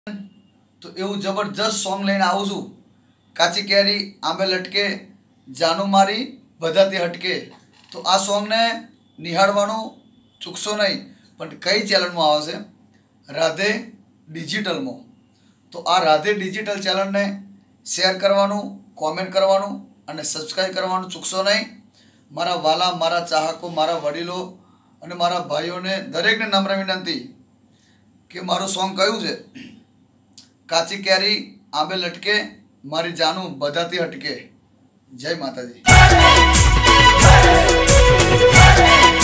तो एवं जबरदस्त सॉन्ग लईने आવું છું। काची केरी आंबे लटके जानू मारी बधाती हटके। तो आ सॉन्ग ने निहाळवानुं चूकशो नहीं। पण कई चैनल में आवे छे? राधे डिजिटल में। तो आ राधे डिजिटल चैनल ने शेर करवानुं, कॉमेंट करवानुं अने सब्सक्राइब करवानुं चूकशो नहीं। मारा वाला, मारा चाहको, मारा वडीलो अने मारा भाईओने दरेकने नम्र विनंती कि मारू सॉन्ग कयुं छे? काची केरी आंबे लटके मारी जानू बधाती हटके। जय माताजी।